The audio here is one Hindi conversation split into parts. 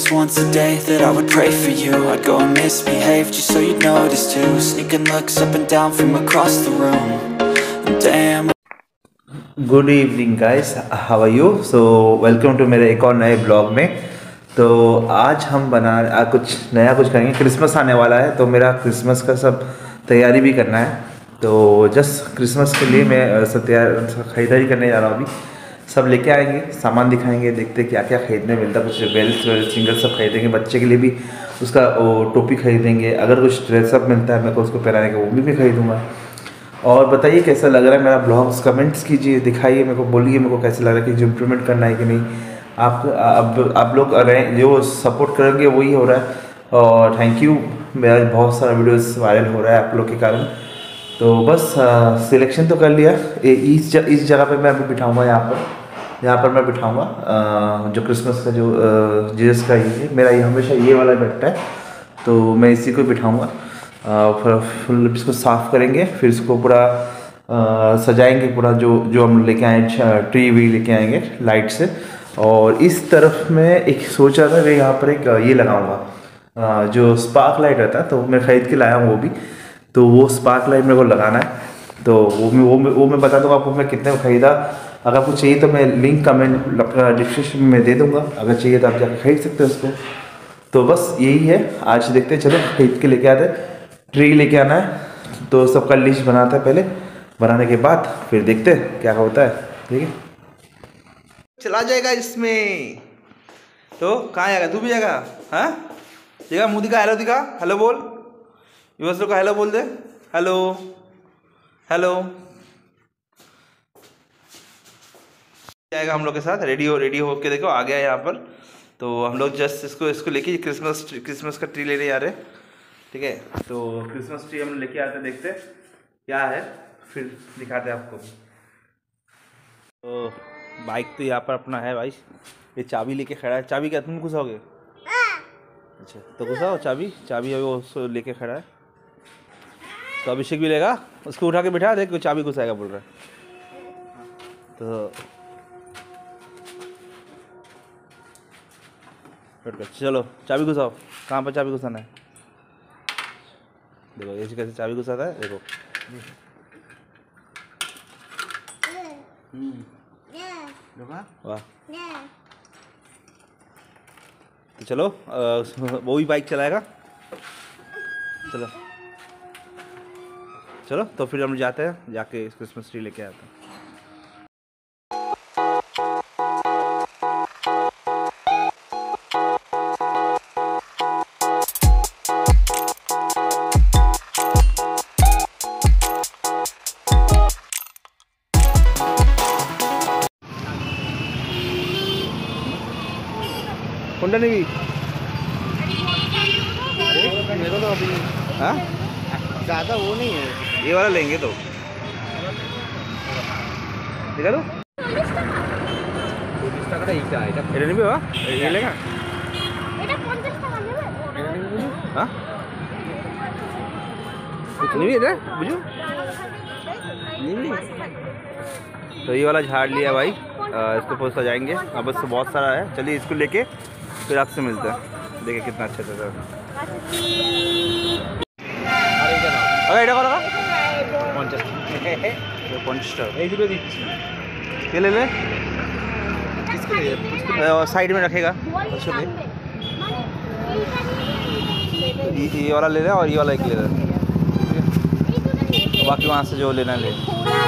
just once a day that I would pray for you. I'd go and misbehave just so you'd notice too. Sneaking looks up and down from across the room. And damn. Good evening guys, how are you? So welcome to मेरे एक और नए ब्लॉग में। तो आज हम कुछ नया करेंगे। क्रिसमस आने वाला है तो मेरा क्रिसमस का सब तैयारी भी करना है। तो जस्ट क्रिसमस के लिए मैं खरीदारी करने जा रहा हूँ। अभी सब लेके आएंगे, सामान दिखाएंगे, देखते क्या क्या खरीदने मिलता है। कुछ बेल्ट सिंगल सब खरीदेंगे, बच्चे के लिए भी उसका टोपी खरीदेंगे। अगर कुछ ड्रेसअप मिलता है मेरे को उसको पहनाने का, वो भी मैं खरीदूँगा। और बताइए कैसा लग रहा है मेरा ब्लॉग्स, कमेंट्स कीजिए, दिखाइए मेरे को, बोलिए मेरे को कैसा लग रहा है, कि इम्प्रूवमेंट करना है कि नहीं। आप लोग जो सपोर्ट करेंगे वही हो रहा है। और थैंक यू, मेरा बहुत सारा वीडियोस वायरल हो रहा है आप लोग के कारण। तो बस सिलेक्शन तो कर लिया। इस जगह पे मैं अभी बिठाऊँगा, यहाँ पर मैं बिठाऊँगा जो क्रिसमस का जो जीसस का ये मेरा ये हमेशा ये वाला बैठता है, तो मैं इसी को बिठाऊँगा। फुल इसको साफ़ करेंगे, फिर इसको पूरा सजाएंगे, पूरा जो हम लेके आए ट्री भी लेके आएंगे लाइट से। और इस तरफ में एक सोच रहा था कि यहाँ पर एक ये लगाऊंगा जो स्पार्क लाइट रहता है, तो मैं ख़रीद के लाया हूँ वो भी। तो वो स्पार्क लाइट मेरे को लगाना है, तो वो मैं बता दूँगा आपको मैं कितने को ख़रीदा। अगर आपको चाहिए तो मैं लिंक कमेंट डिस्क्रिप्शन में दे दूँगा, अगर चाहिए तो आप जाकर खरीद सकते हो उसको। तो बस यही है, आज देखते हैं, चलो खरीद के लेके आते हैं। ट्री लेके आना है तो सबका लिस्ट बनाता है पहले, बनाने के बाद फिर देखते हैं क्या होता है। ठीक है, चला जाएगा इसमें। तो कहाँ आएगा, तू भी जाएगा? हाँ जाएगा, मुँह दिखा, हेलो दिखा, हेलो बोल, यूएस का हेलो बोल दे, हेलो हेलो। जाएगा हम लोग के साथ, रेडी हो के देखो आ गया यहाँ पर। तो हम लोग जस्ट इसको लेके क्रिसमस का ट्री लेने जा रहे हैं। ठीक है, तो क्रिसमस ट्री हम लेके आते हैं, देखते हैं क्या है, फिर दिखाते हैं आपको। तो बाइक तो यहाँ पर अपना है भाई, ये चाबी लेके खड़ा है। चाबी क्या तुम घुसाओगे? अच्छा तो घुसाओ चाबी अभी वो लेके खड़ा है। तो अभिषेक भी लेगा, उसको उठा के बिठा, देख चाबी घुसाएगा बोल रहा है। तो चलो चाबी घुसाओ, कहाँ पर चाबी घुसाना है? देखो ऐसे कैसे चाबी घुसाता है, देखो। वाह, तो चलो वो भी बाइक चलाएगा। चलो तो फिर हम जाते हैं, जाके क्रिसमस ट्री लेके आते हैं। होंडा नहीं भी मेरे को तो अभी हाँ ज़्यादा वो नहीं है, ये वाला लेंगे तो दिखा दो। এটা নিবি বাবা, এই লেগা এটা 50 টাকা নেবে। হ্যাঁ নিবি এটা বুঝো निबी। तो ये वाला झाड़ लिया भाई, इसको बहुत सजाएंगे। अब इससे बहुत सारा है, चलिए इसको लेके फिर आपसे मिलते हैं। देखिए कितना अच्छा चल रहा है। अरे এটা কত টাকা? 50 টাকা। এই দুটো দিচ্ছি, কে ले ले? किसके लिए? साइड में रखेगा उसको ले। ये वाला ले रहा और ये वाला एक ले रहा, बाकी वहाँ से जो लेना ले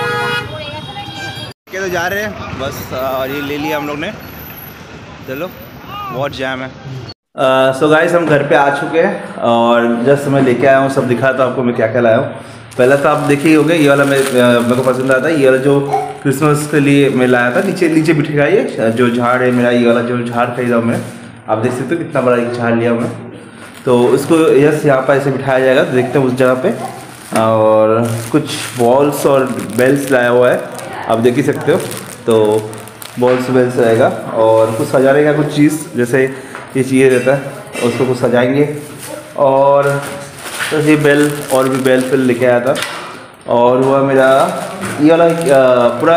के। तो जा रहे हैं बस, और ये ले लिया हम लोग ने। चलो बहुत जैम है। सो गाइस हम घर पे आ चुके हैं, और जस्ट मैं लेके आया हूँ, सब दिखा था आपको मैं क्या क्या लाया हूँ। पहला तो आप देखिए होगे, ये वाला मेरे को पसंद आया था। ये वाला जो क्रिसमस के लिए मैं लाया था, नीचे बिठेगा ये जो झाड़ है मेरा, ये वाला जो झाड़ खरीदा हूँ मैं। आप देख सकते हो कितना बड़ा एक झाड़ लिया मैं। तो उसको यस यहाँ पर ऐसे बिठाया जाएगा, तो देखते हैं उस जगह पे। और कुछ बॉल्स और बेल्स लाया हुआ है, आप देख ही सकते हो। तो बॉल्स बेल्स रहेगा, और कुछ सजाने का कुछ चीज़, जैसे ये चीज़ रहता है उसको कुछ सजाएंगे। और तो ये बेल और भी बेल फिल लेके आया था। और हुआ मेरा ये वाला पूरा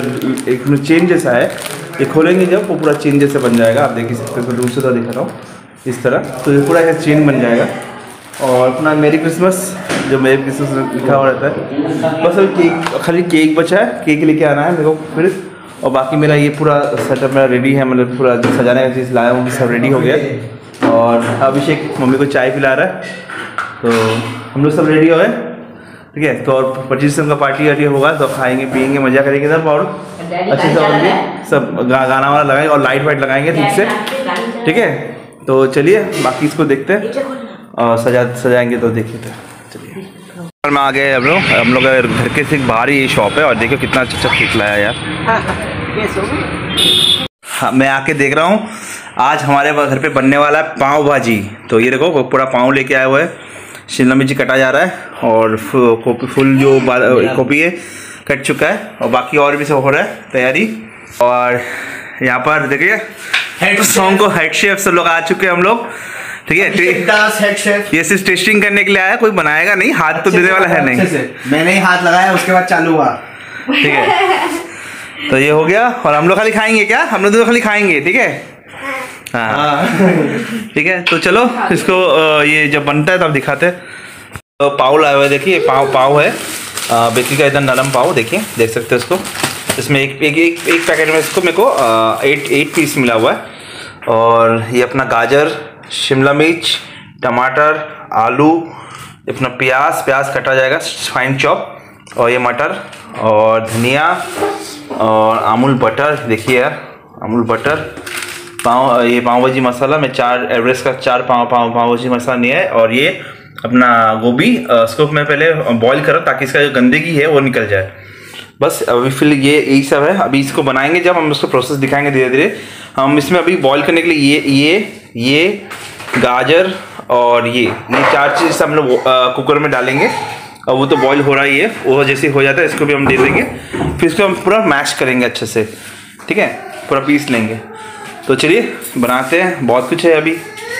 एक चेन जैसा है, ये खोलेंगे जब वो पूरा चेन जैसे बन जाएगा। आप देख सकते हो, दूर से तो दिखा रहा हूँ, इस तरह। तो ये पूरा एक चेन बन जाएगा। और अपना मेरी क्रिसमस, जो मेरी क्रिसमस लिखा हुआ रहता है, बस अभी केक, खाली केक बचा है, केक लेके आना है मेरे को फिर। और बाकी मेरा ये पूरा सेटअप मेरा रेडी है, मतलब पूरा जो सजाने का चीज़ लाया हूँ सब रेडी हो गया। और अभिषेक मम्मी को चाय पिला रहा है, तो हम लोग सब रेडी हो गए, ठीक है। तो और 25 का पार्टी वार्टी होगा, तो खाएंगे पियेंगे मजा करेंगे सब, और अच्छे से होंगे सब, गाना वाना लगाएंगे और लाइट वाइट लगाएंगे ठीक से, ठीक है। तो चलिए बाकी इसको देखते हैं और सजाएंगे तो देखिए। तो चलिए में आ गए हम लोग घर के से बाहर ही शॉप है, और देखो कितना अच्छा केक लाया यार। हाँ, मैं आके देख रहा हूँ आज हमारे घर पे बनने वाला है पाव भाजी। तो ये देखो पूरा पाव लेके आया हुआ है, शिमला मिर्ची कटा जा रहा है, और फुल जो कॉपी है कट चुका है, और बाकी और भी सब हो रहा है तैयारी। और यहाँ पर देखिए सॉन्ग को हेड शेफ सब लोग आ चुके हैं हम लोग, ठीक है। ये सिर्फ टेस्टिंग करने के लिए आया, कोई बनाएगा नहीं, हाथ तो देने वाला है नहीं। मैंने ही हाथ लगाया, उसके बाद चालू हुआ, ठीक है। तो ये हो गया, और हम लोग खाली खाएंगे क्या, हम लोग तो खाली खाएंगे, ठीक है। हाँ ठीक है। तो चलो इसको ये जब बनता है तब दिखाते हैं। तो पाव लाए हुए, देखिए पाव है बेकरी का, एकदम नरम पाव, देखिए देख सकते हो इसको। इसमें एक पैकेट में इसको मेरे को 8 पीस मिला हुआ है। और ये अपना गाजर, शिमला मिर्च, टमाटर, आलू, अपना प्याज कटा जाएगा फाइन चॉप, और ये मटर और धनिया और अमूल बटर, देखिए यार अमूल बटर, ये पाव भाजी मसाला में 4 एवरेस्ट का 4 पाव भाजी मसाला नहीं है। और ये अपना गोभी, इसको मैं पहले बॉईल करो ताकि इसका जो गंदगी है वो निकल जाए। बस अभी फिर ये यही सब है। अभी इसको बनाएंगे जब हम उसको प्रोसेस दिखाएंगे धीरे धीरे। हम इसमें अभी बॉईल करने के लिए ये गाजर और ये 4 चीज़ हम लोग कुकर में डालेंगे, और वो तो बॉईल हो रहा ही है, वो जैसे हो जाता है इसको भी हम दे देंगे। फिर इसको हम पूरा मैश करेंगे अच्छे से, ठीक है, पूरा पीस लेंगे। तो चलिए बनाते हैं, बहुत कुछ है अभी।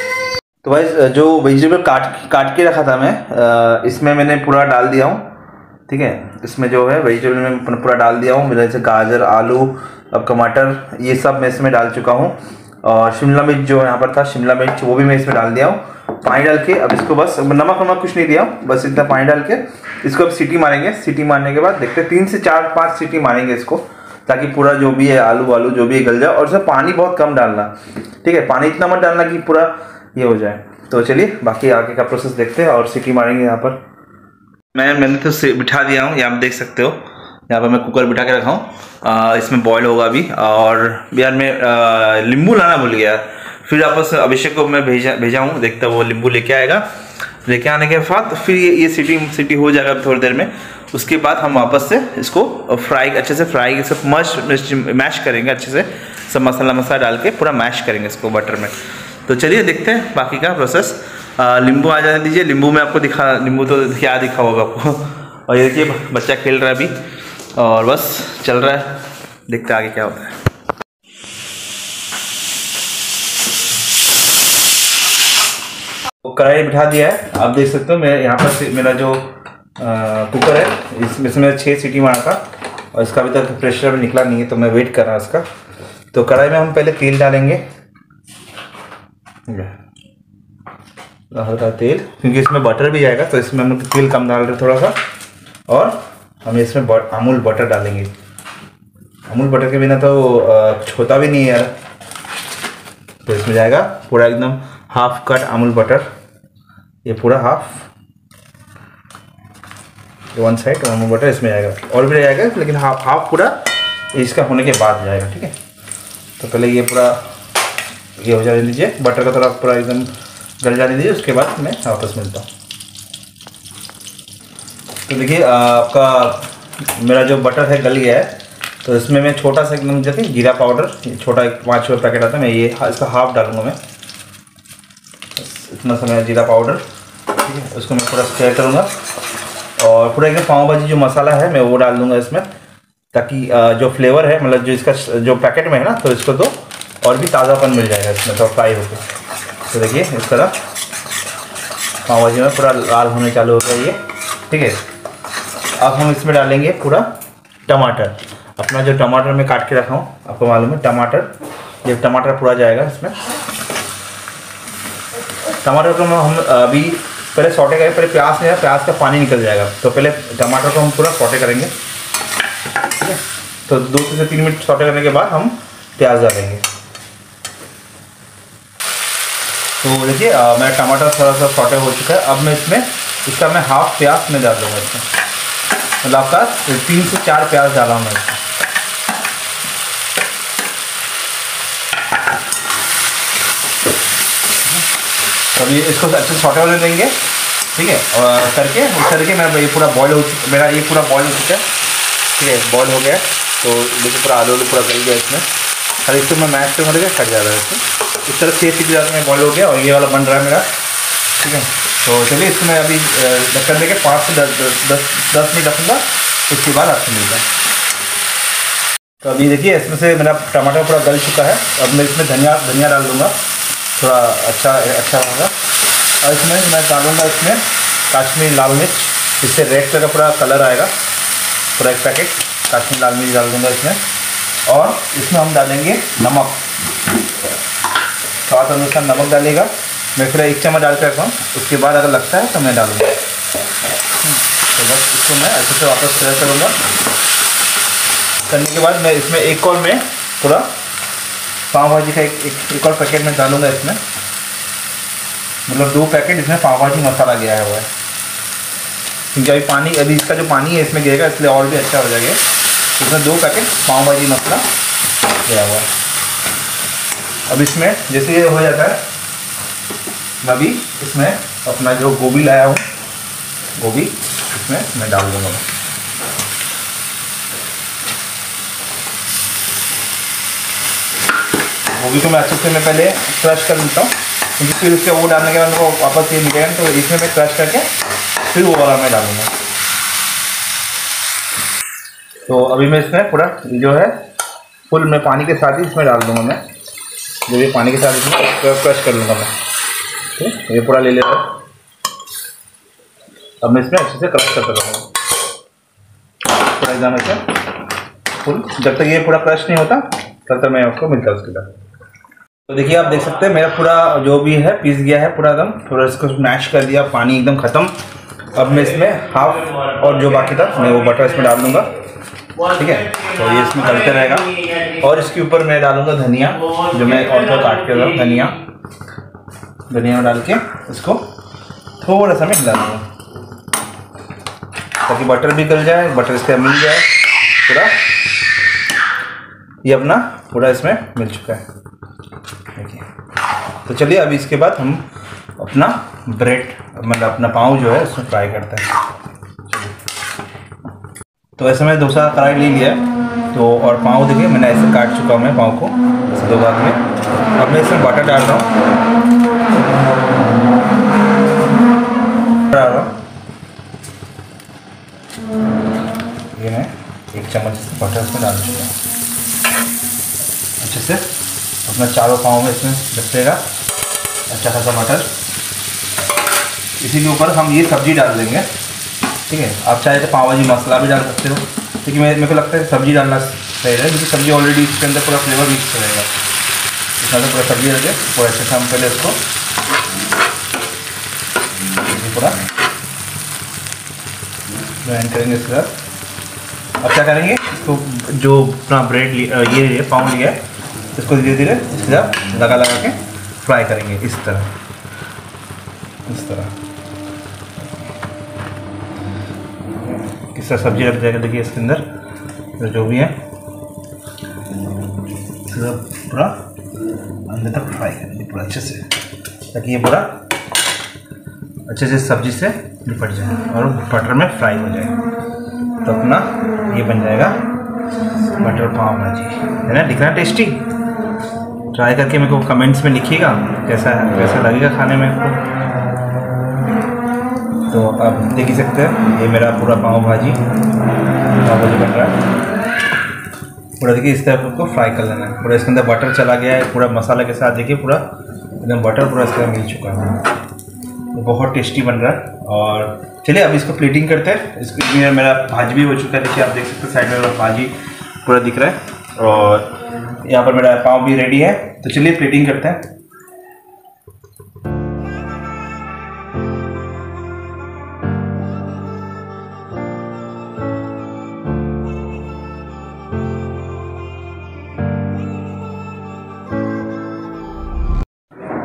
तो भाई जो वेजिटेबल काट के रखा था मैं, इसमें मैंने पूरा डाल दिया हूँ, ठीक है। इसमें जो है वेजिटेबल में पूरा डाल दिया हूँ, मेरे जैसे गाजर, आलू, अब टमाटर, ये सब मैं इसमें डाल चुका हूँ। और शिमला मिर्च जो यहाँ पर था, शिमला मिर्च वो भी मैं इसमें डाल दिया हूँ, पानी डाल के। अब इसको बस नमक कुछ नहीं दिया हूँ, बस इतना पानी डाल के इसको अब सीटी मारेंगे। सीटी मारने के बाद देखते हैं 3 से 4-5 सीटी मारेंगे इसको, ताकि पूरा जो भी है आलू जो भी गल जाए। और इसमें पानी बहुत कम डालना, ठीक है, पानी इतना मत डालना कि पूरा ये हो जाए। तो चलिए बाकी आगे का प्रोसेस देखते हैं, और सीटी मारेंगे। यहाँ पर मैंने तो बिठा दिया हूँ, यहाँ आप देख सकते हो, यहाँ पर मैं कुकर बिठा के रखा हूँ, इसमें बॉयल होगा अभी। और यार मैं नींबू लाना भूल गया, फिर वापस अभिषेक को मैं भेजा हूँ, देखता वो नींबू लेके आएगा। लेके आने के बाद फिर ये सीटी हो जाएगा थोड़ी देर में। उसके बाद हम वापस से इसको अच्छे से फ्राई सब मैश करेंगे, अच्छे से सब मसाला डाल के पूरा मैश करेंगे इसको बटर में। तो चलिए देखते हैं बाकी का प्रोसेस। नींबू आ जाने दीजिए, नींबू में आपको नींबू तो क्या दिखा होगा आपको। और ये देखिए बच्चा खेल रहा है अभी, और बस चल रहा है, देखते हैं आगे क्या होता है। कढ़ाई बिठा दिया है, आप देख सकते हो। मैं यहाँ पर मेरा जो कुकर है इसमें 6 सीटी मारा था, और इसका अभी तक प्रेशर भी निकला नहीं है, तो मैं वेट कर रहा हूँ इसका। तो कढ़ाई में हम पहले तेल डालेंगे, हल्का तेल, क्योंकि इसमें बटर भी जाएगा, तो इसमें हम लोग तेल कम डाल रहे थोड़ा सा। और हम इसमें अमूल बटर डालेंगे। अमूल बटर के बिना तो होता भी नहीं है यार। तो इसमें जाएगा पूरा एकदम हाफ कट अमूल बटर, ये पूरा हाफ, 1 साइड अमूल बटर इसमें जाएगा, और भी जाएगा लेकिन हाफ पूरा इसका होने के बाद जाएगा, ठीक है। तो पहले ये पूरा ये हो जाने दीजिए, बटर का थोड़ा पूरा एकदम गल जाने दीजिए, उसके बाद मैं वापस मिलता हूँ। तो देखिए आपका मेरा जो बटर है गल गया है। तो इसमें मैं छोटा सा एकदम जैसे जीरा पाउडर, छोटा 5 पैकेट आता है, मैं ये इसका हाफ डालूंगा मैं, इतना सा मेरा जीरा पाउडर, ठीक है। उसको मैं पूरा स्टेयर करूँगा, और पूरा एकदम पाव भाजी जो मसाला है मैं वो डाल दूँगा इसमें, ताकि जो फ्लेवर है, मतलब जो इसका जो पैकेट में है ना, तो इसको तो और भी ताज़ापन मिल जाएगा इसमें, तो फ्राई होकर। तो देखिए इस तरह पाव भाजी में पूरा लाल होने चालू हो गया ये, ठीक है। अब हम इसमें डालेंगे पूरा टमाटर, अपना जो टमाटर मैं काट के रखा हूँ, आपको मालूम है टमाटर, ये टमाटर पूरा जाएगा इसमें। टमाटर को हम अभी पहले सॉटे करेंगे। पहले प्याज में प्याज का पानी निकल जाएगा, तो पहले टमाटर को हम पूरा सॉटे करेंगे, ठीक है। तो 2 से 3 मिनट सॉटे करने के बाद हम प्याज डालेंगे। तो देखिए मेरा टमाटर थोड़ा सा सॉटे हो चुका है। अब मैं इसका मैं हाफ प्याज में डाल दूँगा इसमें, मतलब आपका 3 से 4 प्याज डाला हूँ मैं इसमें। तो अभी इसको अच्छे से सॉटे होने देंगे, ठीक है। और करके मेरा ये पूरा बॉयल हो चुका, मेरा ये पूरा बॉयल हो चुका है, ठीक है, बॉयल हो गया। तो देखिए पूरा आलू पूरा गल गया इसमें। और इसको मैं मैश पे मुझे कट जा रहा है इसमें। इस तरह 6 सीटी में बॉयल हो गया और ये वाला बन रहा है मेरा, ठीक है। तो चलिए इसको मैं अभी ढक्कन देके 5 से 10 मिनट रखूँगा, उसके बाद आपसे मिलता है। तो अभी देखिए इसमें से मेरा टमाटर पूरा गल चुका है। अब मैं इसमें धनिया डाल दूँगा, थोड़ा अच्छा होगा। और इसमें मैं डालूँगा इसमें काश्मीरी लाल मिर्च, इससे रेड कलर का पूरा कलर आएगा। पूरा 1 पैकेट काश्मीरी लाल मिर्च डाल दूँगा इसमें। और इसमें हम डालेंगे नमक, स्वाद अनुसार नमक डालेगा। मैं फिर 1 चम्मच डाल के रखा हूँ, उसके बाद अगर लगता है तो मैं डालूँगा। तो बस इसको मैं अच्छे से वापस स्टर करूँगा। करने के बाद मैं इसमें एक और में पूरा पाव भाजी का एक और पैकेट में डालूँगा इसमें, मतलब 2 पैकेट इसमें पाव भाजी मसाला गया हुआ है। क्योंकि अभी इसका जो पानी है इसमें गिरेगा, इसलिए और भी अच्छा हो जाएगा। इसमें 2 पैकेट पाव भाजी मसाला गया हुआ है। अब इसमें जैसे ये हो जाता है, मैं अभी इसमें अपना जो गोभी लाया हूँ, गोभी इसमें मैं डाल दूँगा। गोभी को मैं अच्छे से मैं पहले क्रश कर लेता हूँ, क्योंकि फिर उसके वो डालने के बाद मेरे को वापस ये मिलेगा, तो इसमें मैं क्रश करके फिर वो वाला मैं डालूँगा। तो अभी मैं इसमें पूरा जो है फुल मैं पानी के साथ ही इसमें डाल दूँगा। मैं जो ये पानी के साथ इसमें क्रश कर लूँगा मैं, ठीक, ये पूरा ले लेता हूँ। अब मैं इसमें अच्छे से क्रश करता रहूँगा पूरा एकदम ऐसे फुल। जब तक ये पूरा क्रश नहीं होता तब तक मैं आपको मिलता हूँ उसके बाद। तो देखिए आप देख सकते हैं मेरा पूरा जो भी है पीस गया है पूरा एकदम, थोड़ा इसको मैश कर दिया, पानी एकदम ख़त्म। अब मैं इसमें हाफ और जो बाकी था मैं वो बटर इसमें डाल दूँगा, ठीक है। तो ये इसमें गलते रहेगा। और इसके ऊपर मैं डालूँगा धनिया, जो मैं और थोड़ा काट के रहा हूँ। धनिया डाल के इसको थोड़ा सा मैं हिला दूँगा, ताकि बटर भी गल जाए, बटर इससे मिल जाए पूरा। ये अपना पूरा इसमें मिल चुका है, देखिए। तो चलिए अभी इसके बाद हम अपना ब्रेड, मतलब अपना पाव जो है उसमें फ्राई करते हैं। तो ऐसे मैं दूसरा कढ़ाई ले लिया है। तो और पाव देखिए मैंने ऐसे काट चुका हूँ मैं पाव को ऐसे 2 भाग में। अब मैं इसमें बटर डाल रहा हूँ, ये मैं 1 चम्मच बटर इसमें डाल चुका हूँ। अच्छे से अपना चारों पाव में इसमें डलेगा अच्छा खासा बटर। इसी के ऊपर हम ये सब्ज़ी डाल देंगे, ठीक है। आप चाहे तो पाव भाजी मसाला भी डाल सकते हो, लेकिन मेरे को लगता है सब्ज़ी डालना सही है, क्योंकि सब्ज़ी ऑलरेडी इसके अंदर पूरा फ्लेवर मिक्स रहेगा। इसमें तो पूरा सब्ज़ी रखे पूरा अच्छे से हम पहले इसको पूरा ग्राइंड करेंगे। इसके बाद अब क्या करेंगे, इसको जो अपना ब्रेड ये पाव लिया है इसको धीरे धीरे इसके साथ लगा के फ्राई करेंगे इस तरह। किस तरह सब्जी लग जाएगा देखिए इसके अंदर जो भी है पूरा अंदर तक फ्राई करेंगे पूरा अच्छे से, ताकि ये पूरा अच्छे से सब्जी से लिपट जाए और बटर में फ्राई हो जाए। तो अपना ये बन जाएगा बटर पाव भाजी, है ना। दिख रहा है टेस्टी। ट्राई करके मेरे को कमेंट्स में लिखिएगा कैसा लगेगा खाने में आपको। तो आप देख ही सकते हैं ये मेरा पूरा पाव भाजी बन रहा है पूरा। देखिए इस तरह आपको फ्राई कर लेना है पूरा। इसके अंदर बटर चला गया है पूरा मसाला के साथ, देखिए पूरा एकदम बटर पूरा इसके अंदर मिल चुका है। तो बहुत टेस्टी बन रहा है। और चलिए अब इसको प्लेटिंग करते हैं। इसमें मेरा भाजी भी हो चुका है, देखिए आप देख सकते हैं साइड में मेरा भाजी पूरा दिख रहा है और यहाँ पर मेरा पाव भी रेडी है। तो चलिए प्लेटिंग करते हैं।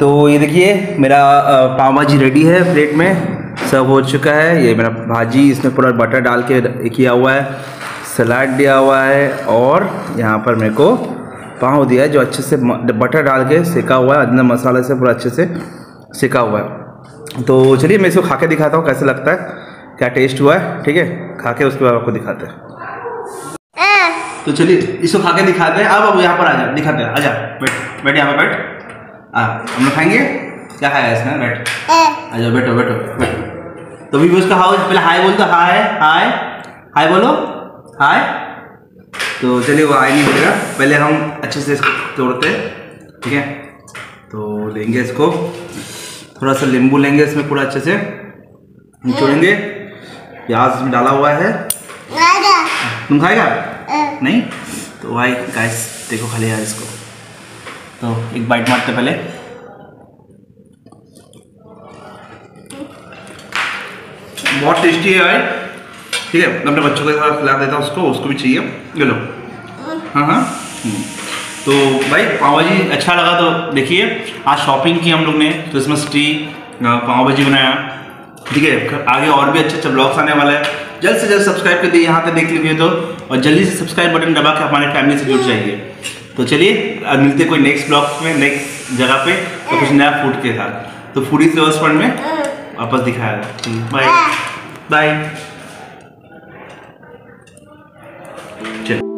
तो ये देखिए मेरा पाव भाजी रेडी है, प्लेट में सब हो चुका है। ये मेरा भाजी, इसमें पूरा बटर डाल के किया हुआ है, सलाद दिया हुआ है और यहाँ पर मेरे को पाव दिया है जो अच्छे से बटर डाल के सेका हुआ है, अंदर मसाले से पूरा अच्छे से सेका हुआ है। तो चलिए मैं इसको खा के दिखाता हूँ कैसे लगता है, क्या टेस्ट हुआ है। ठीक है, खा के उसके बाद आपको दिखाते हैं। तो चलिए इसको खा के दिखाते हैं। अब यहाँ पर आ जा, दिखाते हैं। आजा, बैठ बैठ, यहाँ पर बैठ। हम लोग खाएंगे। क्या खाया इसमें? बैठ, आ जाओ, बैठो बैठो बैठो। तो भी उसका हाउ, पहले हाय बोल दो। हाय हाय हाय बोलो, हाय। तो चलिए वो हाय नहीं बोलेगा, पहले हम अच्छे से इसको तोड़ते हैं। ठीक है, तो लेंगे इसको, थोड़ा सा नींबू लेंगे इसमें, पूरा अच्छे से निचोड़ेंगे। प्याज इसमें डाला हुआ है। तुम खाएगा? नहीं? तो भाई गाइस देखो खाली यार इसको, तो एक बाइट मारते पहले। बहुत टेस्टी है भाई। ठीक है, अपने बच्चों के साथ खिला देता हूँ उसको, उसको भी चाहिए। ये लो। हाँ हाँ। तो भाई पाव भाजी अच्छा लगा तो देखिए, आज शॉपिंग की हम लोग ने, क्रिसमस ट्री, पाव भाजी बनाया। ठीक है, आगे और भी अच्छे अच्छे ब्लॉग्स आने वाला है। जल्द से जल्द सब्सक्राइब कर दिए यहाँ तक देख लीजिए तो, और जल्दी से सब्सक्राइब बटन दबा के हमारे फैमिली से जुड़ जाइए। तो चलिए अब मिलते कोई नेक्स्ट ब्लॉग में, नेक्स्ट जगह पे, तो कुछ नया फूड के साथ। तो फूडी फ्लेवर्स पॉइंट में वापस दिखाया। Bye bye. चलो।